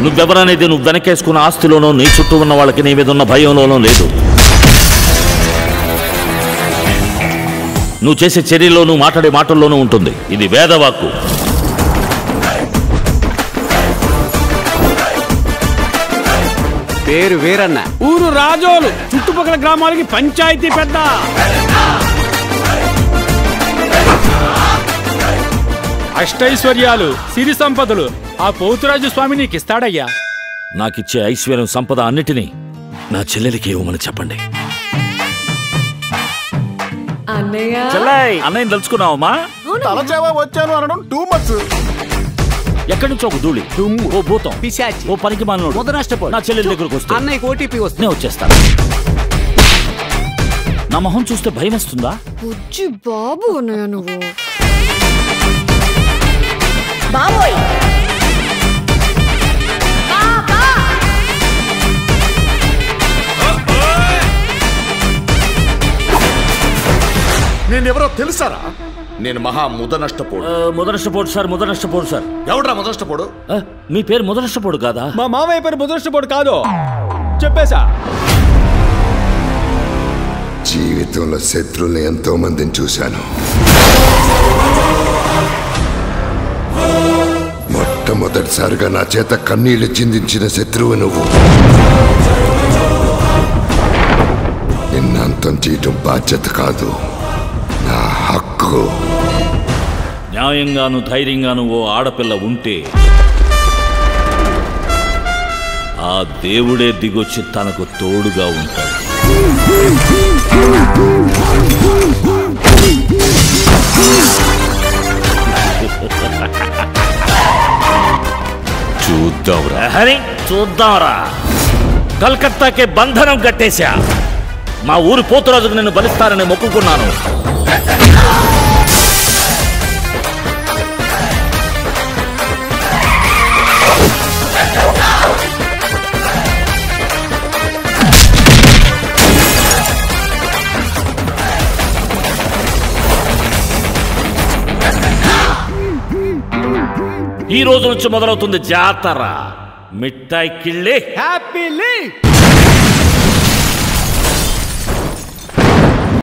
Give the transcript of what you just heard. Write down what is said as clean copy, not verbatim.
నువ్వెవరనేది నువ్వు వెనకేసుకున్న ఆస్తిలోనో నీ చుట్టూ ఉన్న వాళ్ళకి నీ మీద ఉన్న భయంలోనో లేదు. నువ్వు చేసే చర్యల్లోనూ మాట్లాడే మాటల్లోనూ ఉంటుంది. ఇది వేదవాక్కు. పేరు వీరన్న, ఊరు రాజోలు, చుట్టుపక్కల గ్రామాలకి పంచాయతీ పెద్ద. అష్టైశ్వర్యాలు, సిరి సంపదలు ఆ పోతురాజు స్వామి నీకు ఇస్తాడయ్యా. నాకిచ్చే ఐశ్వర్యం, సంపద అన్నిటినీ నా చెల్లెలికి ఇవ్వమని చెప్పండి. అన్నయ్యని తలుచుకున్నావమ్మా? వచ్చాను అనడం టూ మచ్. ఎక్కడి నుంచో ఒక ధూళి, ఓ భూతం, పిశాచి, ఓ పనికి మానవుడు ముదనష్టపోడు నా చెల్లెల దగ్గరకు వస్తే అన్నయ్యకి ఓటీపీ వస్తే వచ్చేస్తాను. నా మొహం చూస్తే భయం వస్తుందా? బుజ్జి బాబు అన్నయ్య నువ్వు. బాబోయ్ నేనెవరో తెలుసారా? నేను మహా ముదనష్టపోడు. ముదనష్టపోడు సార్, ముదనష్టపోడు సార్. ఎవడ్రా ముదనష్టపోడు? మీ పేరు ముదనష్టపోడు కాదా? మా మామయ్య పేరు ముదనష్టపోడు కాదు, చెప్పేశా. జీవితంలో శత్రువుల్ని ఎంతో మందిని చూశాను. మొట్టమొదటిసారిగా నా చేత కన్నీళ్లు చిందించిన శత్రువు నువ్వు. నిన్ను అంతం చేయటం బాధ్యత కాదు, నా హక్కు. న్యాయంగాను ధైర్యంగాను ఓ ఆడపిల్ల ఉంటే ఆ దేవుడే దిగొచ్చి తనకు తోడుగా ఉంటాడు. చూద్దాంరా. కలకత్తాకే బంధనం కట్టేశా. మా ఊరి పోతురాజుకు నిన్ను బలిస్తారని మొక్కుకున్నాను. ఈ రోజు నుంచి మొదలవుతుంది జాతర. మిఠాయి కిళ్ళి హ్యాపీలీ